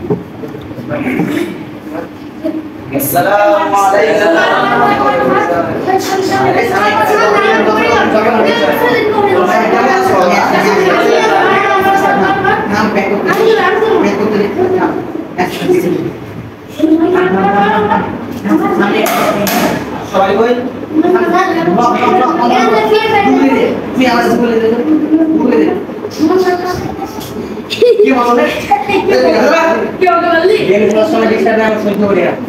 সবাই কই তুমি আওয়াজ বলে দে বলে দে কি বললে কি বললি এই প্রশ্ন ডিস্টার্ব না শুনতে পারি না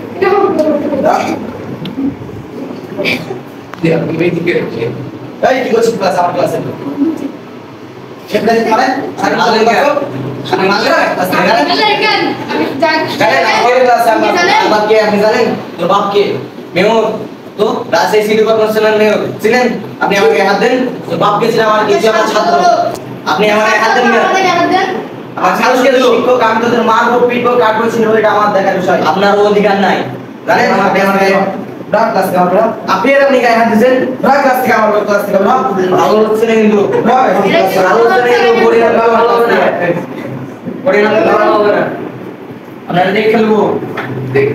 দেখ তুমি কি করছিস এই কি করছিস ক্লাস আমার ক্লাসে সেটা কি মানে আর আলে গেল আর মাঝে ক্লাস না গেলেন আমি জানেন আমার ক্লাসে আমার বাপ কে আপনি জানেন তোর বাপ কে মেয়র তো রাজশাহী সিটি কর্পোরেশনের মেয়র ছিলেন আপনি আমাকে হাত দেন তো বাপকে ছিলেন আমার কিছু আমার ছাত্র আপনি আমাকে হাত দেন আমার সাহসকে শিক্ষক আমি তোদের মারবো পিটবো কাটবো ছিনবো এটা আমার দেখার বিষয় আপনার অধিকার নাই জানেন আপনি আমাকে ব্রাক ক্লাস থেকে আমরা আপনি এর আপনি গায়ে হাত দিয়েছেন ব্রাক ক্লাস থেকে আমার ক্লাস থেকে আমরা ভালো হচ্ছে না কিন্তু ভালো হচ্ছে না কিন্তু পরিণাম ভালো হবে না পরিণাম ভালো হবে না আপনারা দেখে খেলবো দেখে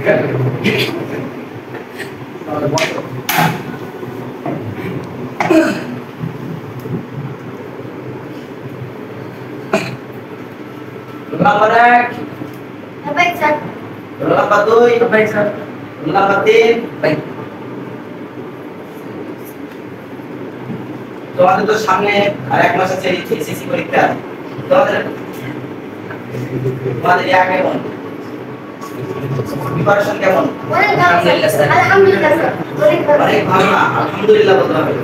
Nomor 1. Baik, Sir. Nomor 2. Baik, Sir. Nomor 3. Baik. তোমাদের তো সামনে আর এক মাস আছে এসএসসি পরীক্ষা তোমাদের আগে কেমন প্রিপারেশন কেমন আলহামদুলিল্লাহ স্যার আলহামদুলিল্লাহ স্যার অনেক ভালো না আলহামদুলিল্লাহ বলতে হবে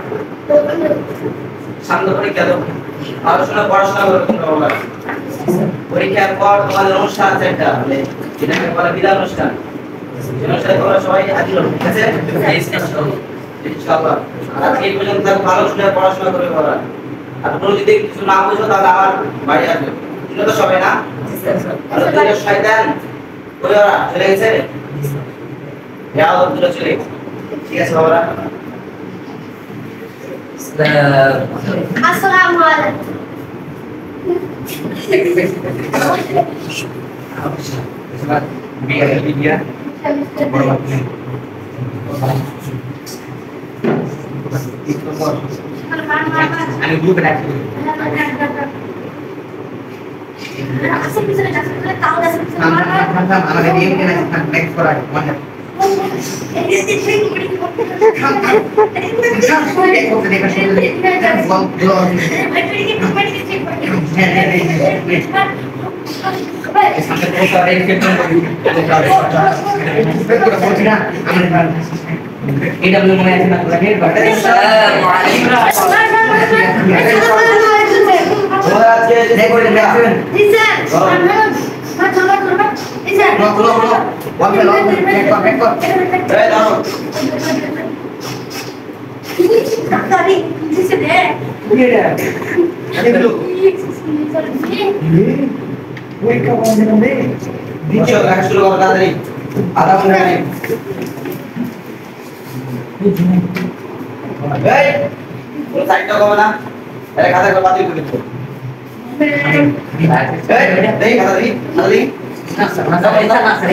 সামনে পরীক্ষা দাও পড়াশোনা করো তোমরা পরীক্ষার পর তোমাদের অনুষ্ঠান আছে একটা মানে যেটাকে বলে বিদায় অনুষ্ঠান সেই অনুষ্ঠানে তোমরা সবাই হাজির হও ঠিক আছে ইনশাআল্লাহ আর এই পর্যন্ত ভালো শুনে পড়াশোনা করে করা আর তোমরা যদি কিছু না বুঝো তাহলে আমার বাড়ি আসবে তুমি তো সবাই না আর তুমি শয়তান ওরা চলে গেছে যাও দূরে চলে ঠিক আছে বাবা আসসালামু আলাইকুম biar dia bermakna itu mau anu dulu berarti asal bisa kasih tahu dah sama anak dia kena next for mana এটা বলে মনে আছে না লাগে তোমরা আজকে দেখো দেখবেন জি স্যার মা চলো করবা জি স্যার নো ওয়ান ফেলো ব্যাক কর এই দাও ডাক্তারি জি স্যার ये अरे लो ওই কাজ মানে দ্বিতীয় ক্লাস শুরু করো তাড়াতাড়ি আধা ঘন্টা টাইম এই পুরো সাইডটা কমে না আরে খাতা করে বাতিল করে দিও এই দেই খাতা দিই না স্যার না স্যার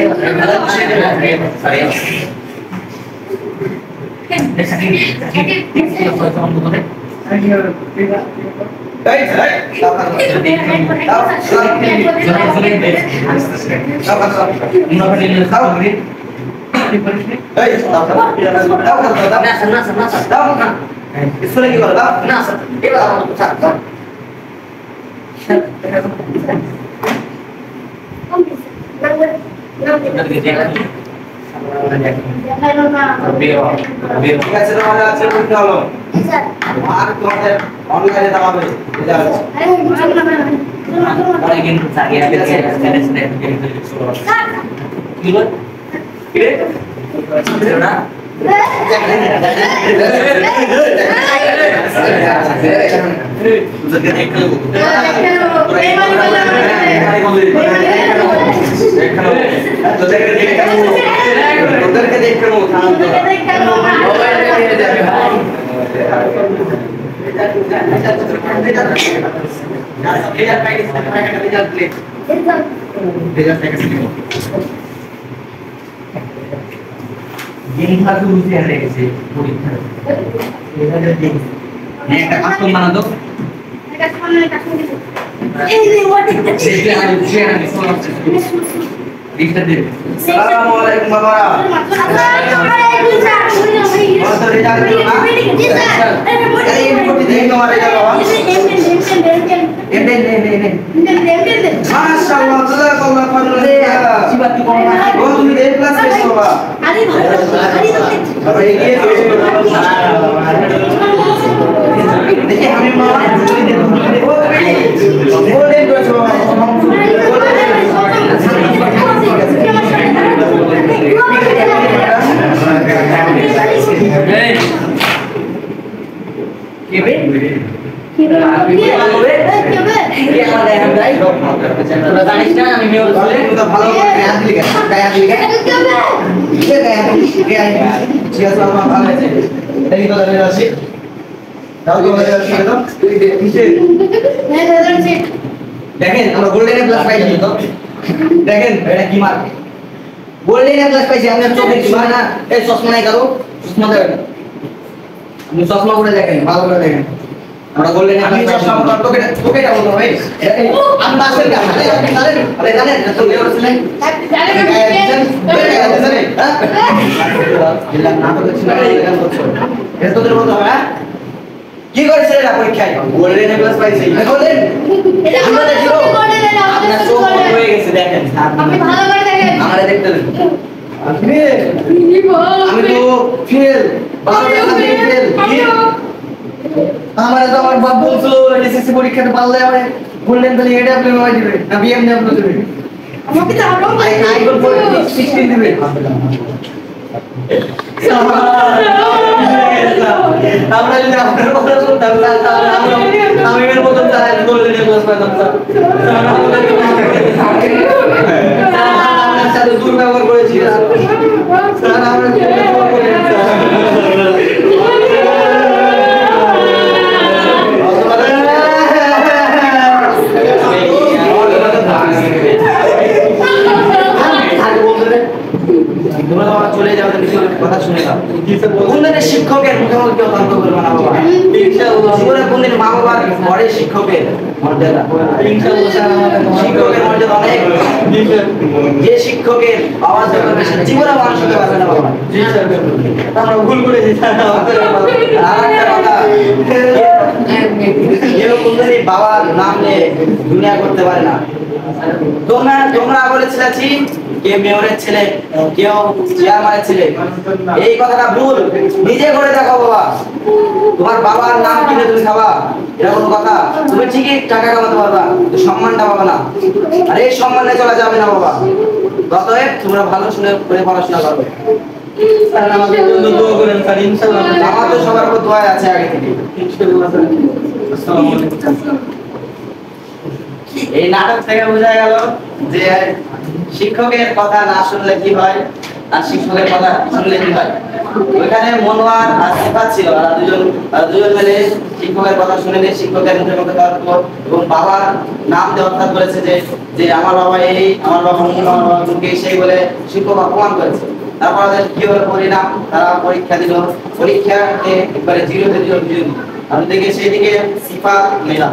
ঠিক আছে তোমাদের আজকে পরীক্ষা হলো আর তোমাদের অনলাইনে দেখাবে রেজাল্ট আরে কিন্তু আগে আগে কি বল কি রে না রেজাল্ট দেখেছি গেম খাতে বুঝে রেখেছে পরীক্ষা রেজাল্ট দেখি একটা কাজ তো মানা দাও এটা সামনে কাজ করে এই রে ওয়াট দেখলে আমি বুঝে আমি সমস্যা লিখতে দে আসসালামু আলাইকুম বাবা আসসালামু আলাইকুম স্যার বলো তো রেজাল্ট দিও না আরে এই কোটি দেই তোমার রেজাল্ট বাবা মাশাআল্লাহ জাযাকাল্লাহু খাইরান সিবাতি কোন না ও তুমি এই ক্লাস পেছো বাবা আরে ভালো এগিয়ে দেখি আমি মা বলে করেছো দেখেন আমরা গোল্ডেন প্লাস পাইছি তো দেখেন এটা কি মার্ক গোল্ডেন প্লাস পাইছি আমরা চোখে কি না এই চশমা নাই কারো চশমা দেবেন আপনি চশমা করে দেখেন ভালো করে দেখেন আমরা গোল্ডেন প্লাস চশমা করে তোকে এটা বলবো ভাই আপনি আসেন কি আপনি জানেন আরে জানেন তো কে বলছিলেন জানেন না তো কিছু না এটা বলছো এটা তোদের বলতে হবে হ্যাঁ কি করেছে এটা পরীক্ষায় গোল্ডেন প্লাস পাইছি গোল্ডেন আমরা দেখিও আপনার চোখ হয়ে গেছে দেখেন আপনি ভালো করে দেখেন আমারে দেখতে দেন আমি তো ফেল ভালো করে ফেল আমারে তো আমার বাপ বলছিল এসএসসি পরীক্ষাতে পারলে আমারে গোল্ডেন তাহলে এটা আপনি মাই দিবে না বিএমডব্লিউ দিবে আমাকে তো আরো আইফোন 16 দিবে আমরা যদি আপনার কথা শুনতাম তাহলে আমি এর মতো চাই গোল্ডেন প্লাস পাইতাম স্যার সাথে দুর্ব্যবহার করেছি স্যার আমরা দুর্ব্যবহার করেছি চলে যাও কথা শুনে নাও কোনদিন শিক্ষকের মুখোমুখি তর্ক করবে না বাবা ইনশাআল্লাহ পুরো কোনদিন মা বাবার ঘরে শিক্ষকের মর্যাদা ইনশাআল্লাহ শিক্ষকের মর্যাদা অনেক যে শিক্ষকের আওয়াজ করবে সে জীবনে মানুষ হতে পারবে না বাবা জি স্যার আমরা ভুল করেছি স্যার আরেকটা কথা কেউ কোনদিন বাবার নাম নিয়ে দুনিয়া করতে পারে না তোমরা বলেছিলে কে মেয়রের ছেলে কেউ চেয়ারম্যানের ছেলে এই কথাটা ভুল নিজে করে দেখো বাবা তোমার বাবার নাম কিনে তুমি খাবা এটা কোনো কথা তুমি ঠিকই টাকা কামাতে পারবা কিন্তু সম্মানটা পাবা না আর এই সম্মানে চলা যাবে না বাবা অতএব তোমরা ভালো শুনে করে পড়াশোনা করবে স্যার আমাদের জন্য দোয়া করেন স্যার ইনশাআল্লাহ আমাদের সবার উপর দোয়া আছে আগে থেকে ইনশাআল্লাহ স্যার আসসালামু আলাইকুম এই নাটক থেকে বোঝা গেল যে শিক্ষকের কথা না শুনলে কি হয় আর শিক্ষকের কথা শুনলে কি হয় ওখানে মনোয়ার আর সিফাত ছিল আর দুজন মিলে শিক্ষকের কথা শুনে নিয়ে শিক্ষকের মুখে মুখে তর্ক এবং বাবার নাম দিয়ে অর্থাৎ বলেছে যে আমার বাবা এই আমার বাবা মুখে সেই বলে শিক্ষক অপমান করেছে তারপর ওদের কি হলো পরিণাম তারা পরীক্ষা দিল পরীক্ষাতে একবারে 0-তে 0 আমি দেখে সেদিকে সিফাত মেলা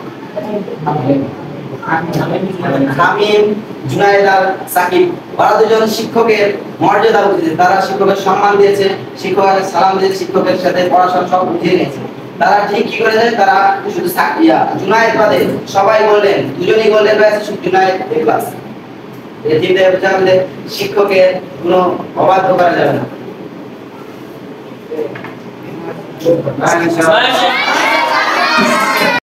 হামিম জুনায়েদ আর সাকিব ওরা দুজন শিক্ষকের মর্যাদা বুঝেছে তারা শিক্ষকের সম্মান দিয়েছে শিক্ষকের সালাম দিয়েছে শিক্ষকের সাথে পড়াশোনা সব বুঝিয়ে নিয়েছে তারা ঠিক কি করেছে তারা শুধু জুনায়েদ বাদে সবাই বললেন দুজনেই গোল্ডেন পেয়েছে শুধু জুনায়েদ এ ক্লাস এই তিনটে বুঝালে শিক্ষকের কোনো অবাধ্য করা যাবে না